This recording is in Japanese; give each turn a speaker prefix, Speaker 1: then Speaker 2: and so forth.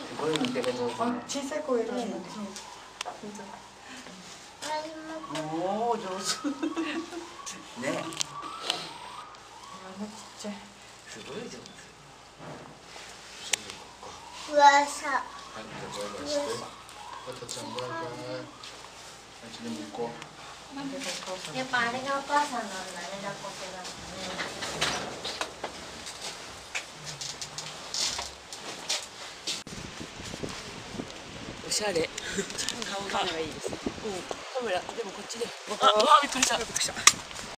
Speaker 1: こういうの手が上手ね。
Speaker 2: 小さい声で。
Speaker 1: おお、上手。ね。
Speaker 2: ちっちゃい。
Speaker 1: すごい上手。
Speaker 3: うわさ。
Speaker 4: はい、じゃあバイバイして。あたちゃんバイバイ。あっちでも行こう。
Speaker 3: やっぱあれがお母さんなんだね、抱っこ手だったね。
Speaker 2: おしゃれ。顔がいいです。うん。カメラでもこっちで。あ、びっくりした。びっくりした。